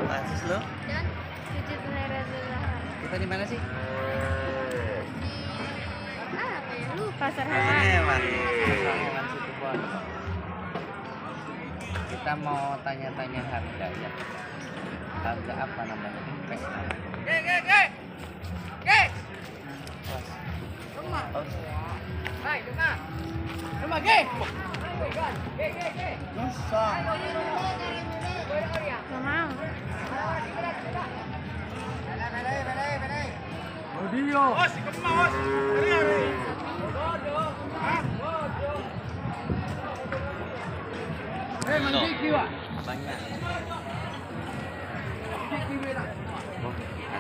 Pansus lo? Dan Cucu Reza Zahra. Kita di mana sih? Apa ya? Lu pasar Pasar hewan. hewan. Pasar hewan Situbondo. Kita mau tanya-tanya harga ya. Harga apa namanya? Impes. Rumah. Oh, Hai, dengar. Rumah ge. bisa. Gak mau. Audio. Mandiki wa. Banyak. Oh,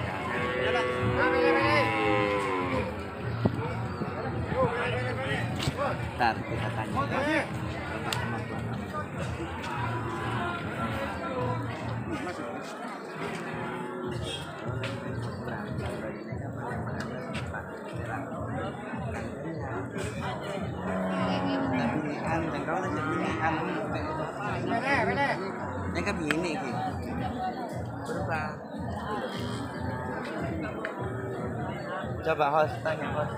Ntar kita tanya. Pilihan dan kau aja pilihan. Ini kan begini gitu. Berapa? Coba host tanya host.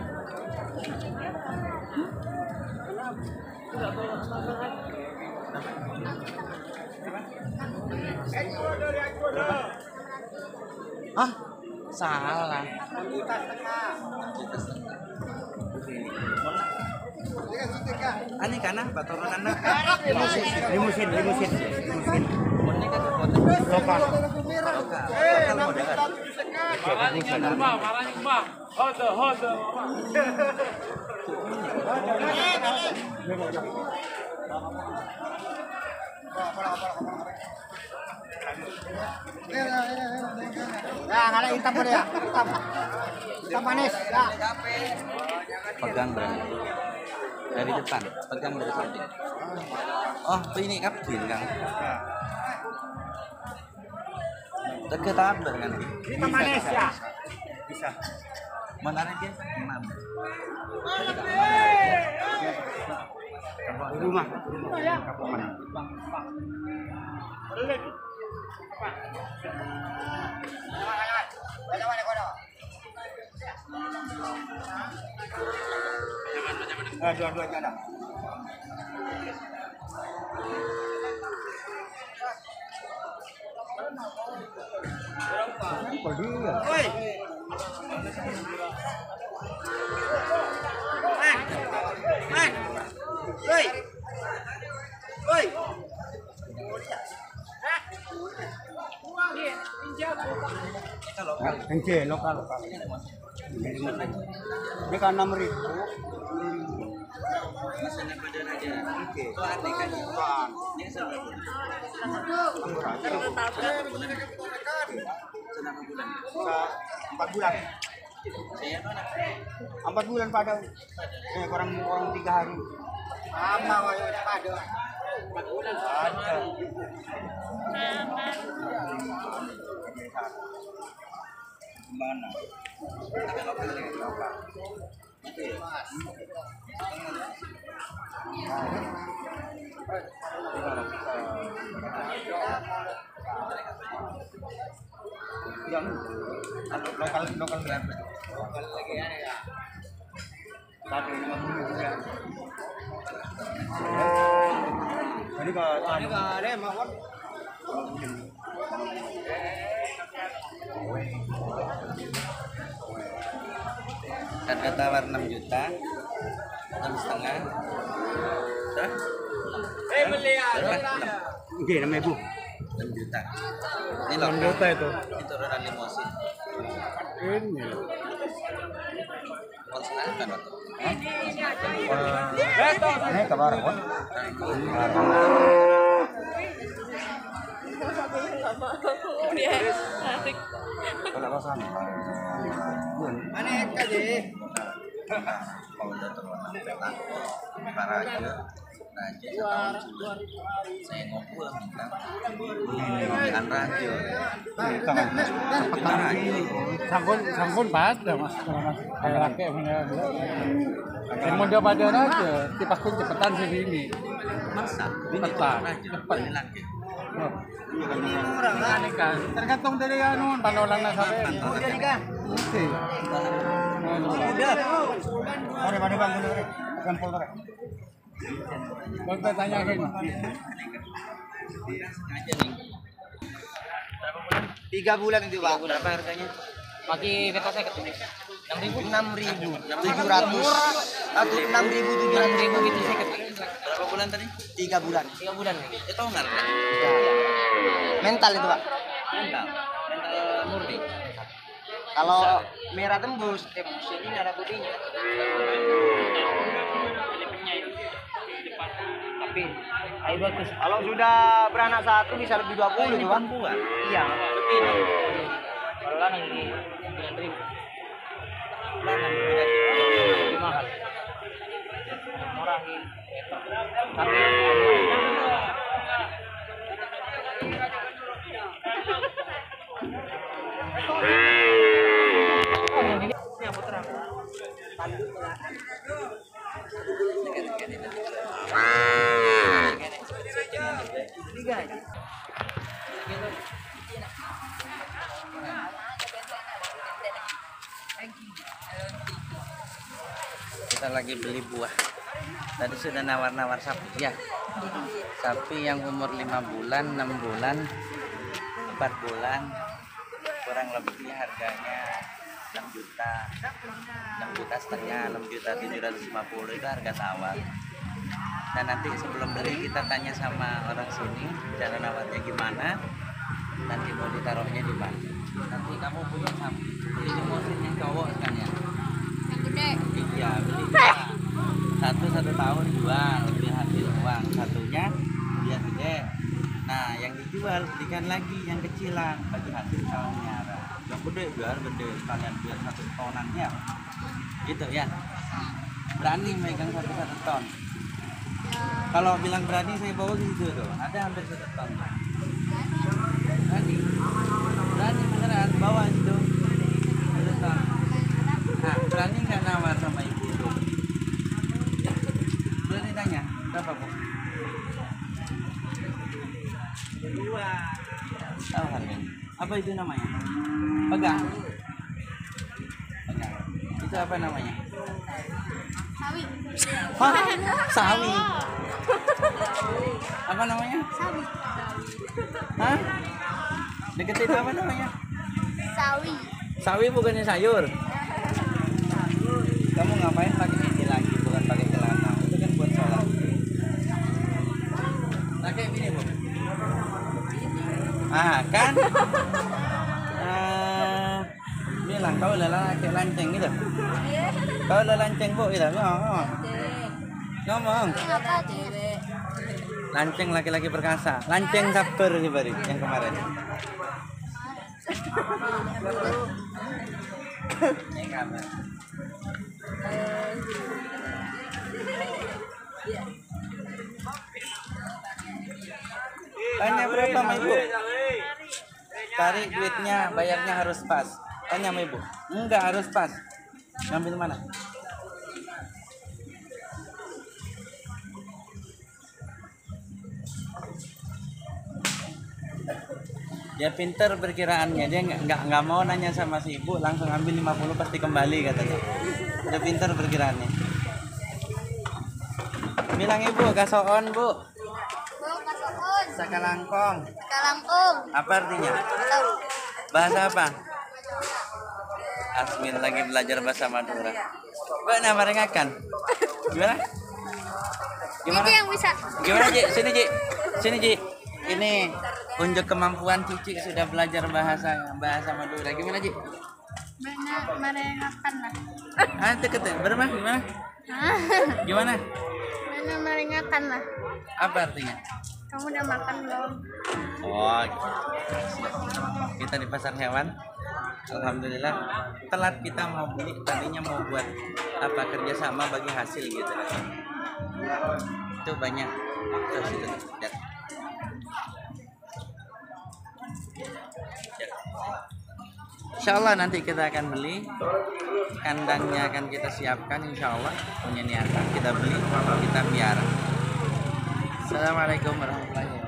Ah, salah. Ani kana baturan limusin. Ini kan lokal. Lokal modal. Marahnya kembang. Hoda. Ya, ngala hitam boleh ya? Hitam. Hitam manis. Ya. Pegang berani. Dari depan, pegang dari samping. Oh, ini kapten Kang. Deket apa kan? Hitam manis ya. Bisa. Menarik dia? Enam. Di rumah. Dua-duanya ada. Oi. Man. Oi. Oi. Kita lokal. Enge lokal. Ini kan 6.000. Masanya pada aja. Oke. Itu aneh kan. Ini sama. Senang bulan. 4 bulan. Saya mana? 4 bulan pada. Orang 3 hari. Sama wae pada. 4 bulan. Ada. Mana? Ada lokal ya? Lokal. Itu ya? Yang lokal berapa? Lokal lagi ya? Satu 50 ya. Ini kalau ada mawar. Harga tawar 6 juta, 6,5. Dah? Beli ya. Oke, namanya Bu. 6 juta. Ini 6 lokal. juta itu. Ini turunan limosin. Ini. Konsumen kan waktu. Ini kabar apa? Dia asik. Kalau pasan. Mana kali? Kalau udah turunan petak, para aja. Saya ngobrol minta ikan rajo. Ikan rajo. Sangkun pada mas, kayak laki punya. Yang mau dia pada aja, dipakai cepetan sini. Masa? Ini Cepat. rajo. Ini lagi. Murah Tergantung dari anu, panolang na sabi. Udah nih kan? Oke. Udah. Mari bang dulu. Sampel tadi. Boleh tanyakan. Sengaja nih. 3 bulan itu Pak. Berapa harganya? Pakai beta saya ketemu. 6.700. Atau 6.700 gitu saya ketemu. Berapa bulan tadi? 3 bulan. 3 bulan. Itu enggak kan? Mental itu Pak. Mental. Mental murni. Kalau merah tembus, ini ada putihnya. Tapi ayo bagus. Kalau sudah beranak satu bisa lebih 20 itu Pak. Perempuan. Iya. Lebih nih. Kalau lanang ini 9.000. Lanang Lebih mahal. Murah ini. Tapi kita lagi beli buah. Tadi sudah nawar-nawar sapi ya. Sapi yang umur 5 bulan, 6 bulan, 4 bulan, kurang lebih harganya 6 juta, 6 juta setengah, 6 juta 750 itu harga tawar. Dan nanti sebelum beli kita tanya sama orang sini cara nawarnya gimana, nanti mau ditaruhnya di mana. Nanti kamu punya sapi, beli jemusin yang cowok sekalian. Yang gede. Iya, beli dua. Satu tahun jual, lebih hasil uang. Satunya dia gede. Nah, yang dijual belikan lagi yang kecilan bagi hasil tahunnya. Yang gede biar gede, kalian biar 1 tonan ya. Gitu ya. Berani megang 1 ton. Kalau bilang berani saya bawa ke situ tuh. Ada hampir 1 ton. Berani. Berani beneran bawa itu. 1 ton. Nah, berani nggak nawar sama ibu itu? Berani tanya, berapa Bu? 2. Tahu harganya? Apa itu namanya? Pegang. Pegang. Itu apa namanya? Sawi. Hah? Sawi. Apa namanya? Sawi. Hah? Deket itu apa namanya? Sawi. Sawi bukannya sayur. Kamu ngapain pakai ini lagi, bukan pakai celana? Itu kan buat sholat. Nah kayak gini Bu. Ah kan? Bilang kau adalah kayak lanceng gitu. Kau adalah lanceng Bu, gitu. Ngomong. Apa tuh? Lanceng laki-laki perkasa. Lanceng saper nih bari yang kemarin. Ini kamar. Tanya berapa sama ibu? Tarik duitnya, bayarnya harus pas. Tanya sama ibu. Enggak harus pas. Ngambil mana? Dia pinter perkiraannya, dia nggak mau nanya sama si ibu, langsung ambil 50 pasti kembali katanya. Dia pinter perkiraannya. Bilang ibu, kasoon Bu. Bu, kasoon. Sakalangkong. Kalangkung. Apa artinya? Tahu. Bahasa apa? Asmin lagi belajar bahasa Madura. Mbak nama rengakan. Gimana? Gimana? Itu yang bisa. Gimana Ji? Sini Ji. Sini Ji. Ini unjuk kemampuan Cici sudah belajar bahasa Madura. Gimana Ji? Banyak meringatkan lah. Ah, deket ya? Berapa? Gimana? Gimana? Banyak meringatkan lah. Apa artinya? Kamu udah makan belum? Oh, gitu. Kita di pasar hewan. Alhamdulillah telat kita mau beli, tadinya mau buat apa kerjasama bagi hasil gitu. Itu banyak terus itu. Lihat. Insya Allah nanti kita akan beli, kandangnya akan kita siapkan, insya Allah punya niatan kita beli, kita biara. Assalamualaikum warahmatullahi wabarakatuh.